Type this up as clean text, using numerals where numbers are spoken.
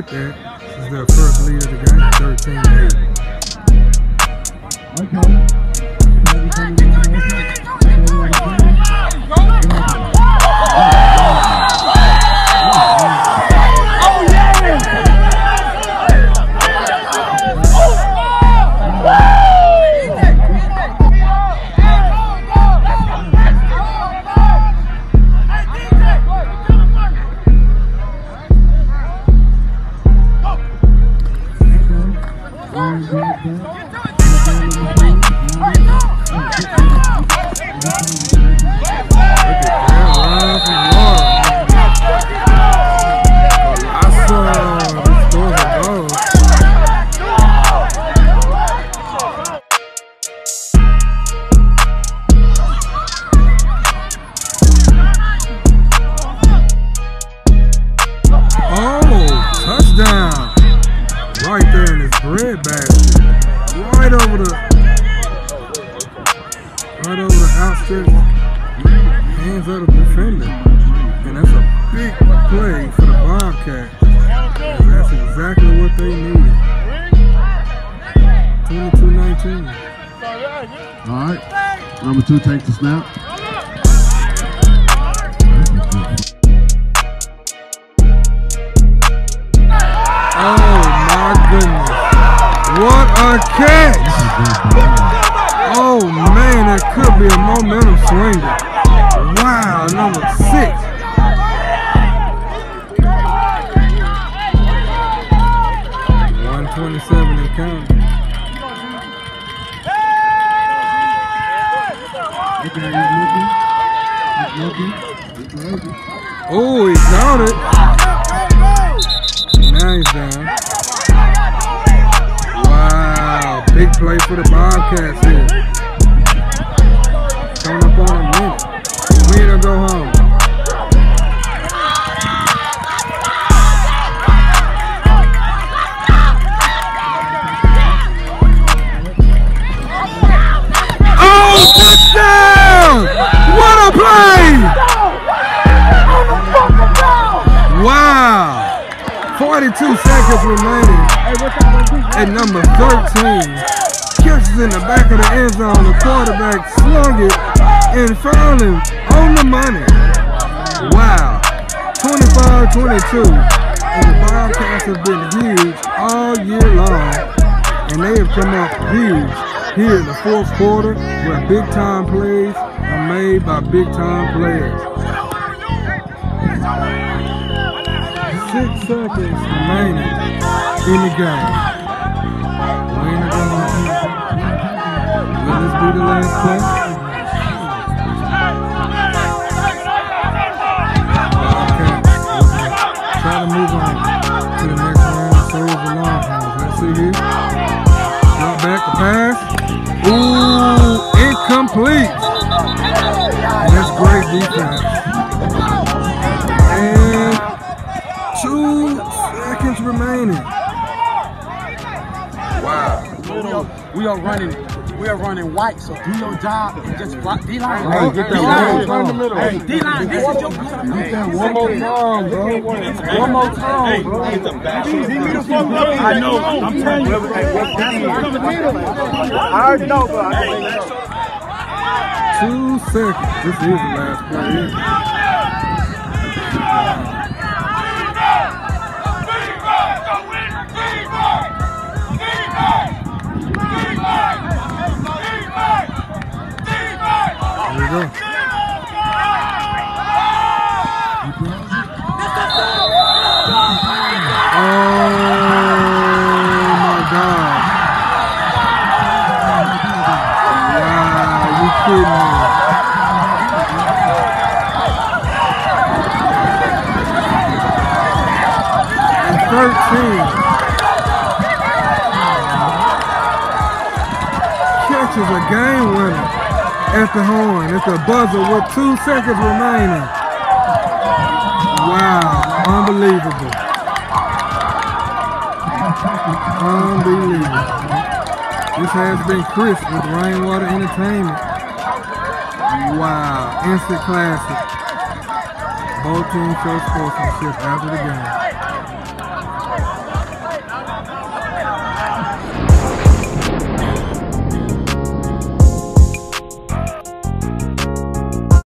that. This is their first lead of the game, 13-8. Right there in his bread basket, right over the outstretched hands of the defender, and that's a big play for the Bobcats. That's exactly what they needed. 22-19. All right, number 2 takes the snap. What a catch! Oh man, that could be a momentum swinger. Wow, number 6. .127 and counting. Oh, he caught it. Now he's down. Big play for the Bobcats here. Coming up on a minute. Win or go home. Oh, touchdown! What a play! Wow! 42 seconds remaining. At number 13, catches in the back of the end zone. The quarterback slung it and found him on the money. Wow, 25-22, and the Bobcats have been huge all year long, and they have come up huge here in the fourth quarter, where big-time plays are made by big-time players. 6 seconds remaining in the game. Will this be the last play? Okay, try to move on to the next round. Serve the long hands. Let's see here. Drop back the pass. Ooh, incomplete. And that's great defense. And 2 seconds remaining. Wow. We are running white, so do your job and just block D-line. Right, get that D-line, hey, D-line, this is your Get that one more time, bro. One more time, bro. I know, I'm telling you. I already know, bro. 2 seconds. This is the last play. Here we go. Oh my God. Wow, you kidding me. And 13. Catches a game winner at the horn, at the buzzer with 2 seconds remaining. Wow, unbelievable. Unbelievable. This has been Chris with Rainwater Entertainment. Wow, instant classic. Both teams show sportsmanship after the game.